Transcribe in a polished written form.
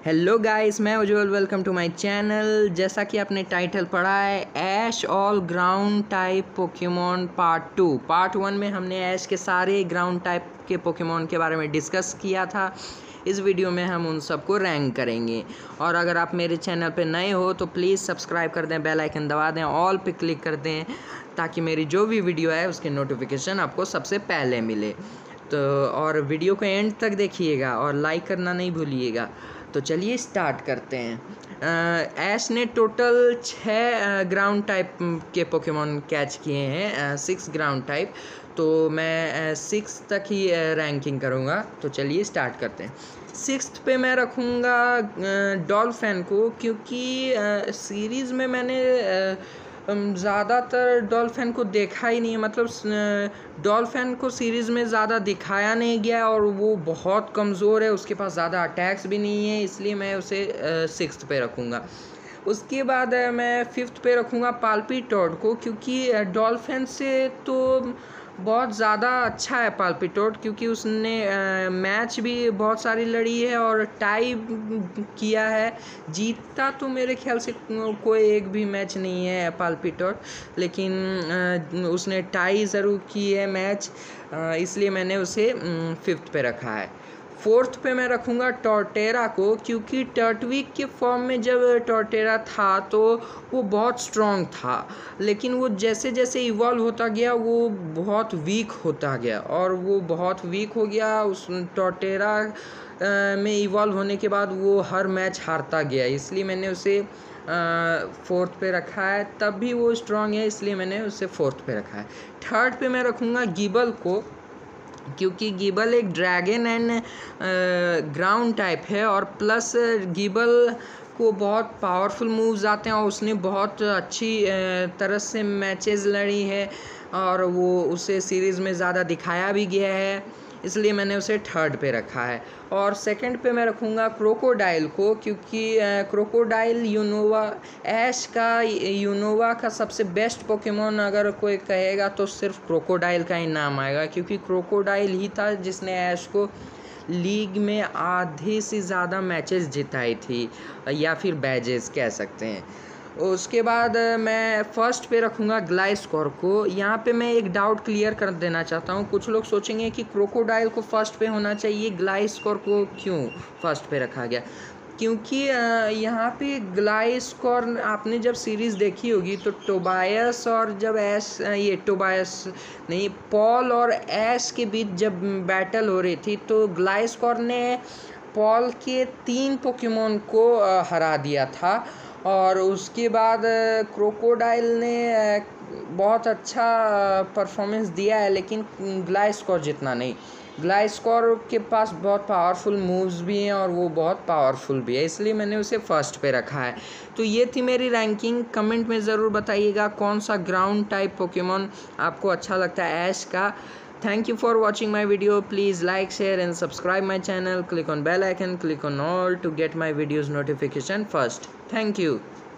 Hello guys, मैं Ujjwal. Welcome to my channel. जैसा कि आपने टाइटल पढ़ा है, Ash all ground type Pokemon part 2। Part 1 में हमने ऐश के सारे ग्राउंड टाइप के पोकेमॉन के बारे में डिस्कस किया था। इस वीडियो में हम उन सबको रैंक करेंगे। और अगर आप मेरे चैनल पे नए हो तो प्लीज़ सब्सक्राइब कर दें, बेल आइकन दबा दें, ऑल पे क्लिक कर दें, ताकि मेरी जो भी वीडियो है उसकी नोटिफिकेशन आपको सबसे पहले मिले। तो और वीडियो को एंड तक देखिएगा और लाइक करना नहीं भूलिएगा। तो चलिए स्टार्ट करते हैं। ऐश ने टोटल 6 ग्राउंड टाइप के पोकेमॉन कैच किए हैं, 6 ग्राउंड टाइप। तो मैं 6 तक ही रैंकिंग करूँगा। तो चलिए स्टार्ट करते हैं। 6th पे मैं रखूँगा डॉल्फिन को, क्योंकि सीरीज़ में मैंने ज़्यादातर डॉल्फिन को देखा ही नहीं है। मतलब डॉल्फिन को सीरीज़ में ज़्यादा दिखाया नहीं गया और वो बहुत कमज़ोर है, उसके पास ज़्यादा अटैक्स भी नहीं है, इसलिए मैं उसे 6th पे रखूँगा। उसके बाद मैं 5th पे रखूँगा पाल्पीटोड को, क्योंकि डॉल्फिन से तो बहुत ज़्यादा अच्छा है पाल्पीटोड, क्योंकि उसने मैच भी बहुत सारी लड़ी है और टाई किया है। जीता तो मेरे ख्याल से कोई एक भी मैच नहीं है पाल्पीटोड, लेकिन उसने टाई ज़रूर की है मैच, इसलिए मैंने उसे 5th पे रखा है। 4th पे मैं रखूँगा टॉर्टेरा को, क्योंकि टर्टविक के फॉर्म में जब टॉर्टेरा था तो वो बहुत स्ट्रॉन्ग था, लेकिन वो जैसे जैसे इवॉल्व होता गया वो बहुत वीक होता गया, और वो बहुत वीक हो गया। उस टॉर्टेरा में इवॉल्व होने के बाद वो हर मैच हारता गया, इसलिए मैंने उसे 4th पे रखा है। तब भी वो स्ट्रॉन्ग है, इसलिए मैंने उसे 4th पे रखा है। 3rd पे मैं रखूँगा गिबल को, क्योंकि गिबल एक ड्रैगन एंड ग्राउंड टाइप है, और प्लस गिबल को बहुत पावरफुल मूव्स आते हैं और उसने बहुत अच्छी तरह से मैचेस लड़ी है, और वो उसे सीरीज़ में ज़्यादा दिखाया भी गया है, इसलिए मैंने उसे 3rd पे रखा है। और 2nd पे मैं रखूँगा क्रोकोडाइल को, क्योंकि क्रोकोडाइल यूनोवा ऐश का यूनोवा का सबसे बेस्ट पोकेमॉन अगर कोई कहेगा तो सिर्फ क्रोकोडाइल का ही नाम आएगा, क्योंकि क्रोकोडाइल ही था जिसने ऐश को लीग में आधे से ज़्यादा मैचेस जिताई थी, या फिर बैजेस कह सकते हैं। उसके बाद मैं 1st पे रखूँगा ग्लाइस्कोर को। यहाँ पे मैं एक डाउट क्लियर कर देना चाहता हूँ। कुछ लोग सोचेंगे कि क्रोकोडाइल को 1st पे होना चाहिए, ग्लाइस्कोर को क्यों 1st पे रखा गया? क्योंकि यहाँ पे ग्लाइस्कोर आपने जब सीरीज़ देखी होगी तो टोबायस और जब टोबायस नहीं, पॉल और ऐश के बीच जब बैटल हो रही थी तो ग्लाइस्कोर ने पॉल के 3 पोकेमॉन को हरा दिया था, और उसके बाद क्रोकोडाइल ने बहुत अच्छा परफॉर्मेंस दिया है, लेकिन ग्लाइस्कोर जितना नहीं। ग्लाइस्कोर के पास बहुत पावरफुल मूव्स भी हैं और वो बहुत पावरफुल भी है, इसलिए मैंने उसे 1st पे रखा है। तो ये थी मेरी रैंकिंग। कमेंट में ज़रूर बताइएगा कौन सा ग्राउंड टाइप पोकेमॉन आपको अच्छा लगता है ऐश का। Thank you for watching my video. Please like, share and subscribe my channel. Click on bell icon, click on all to get my videos notification first. Thank you.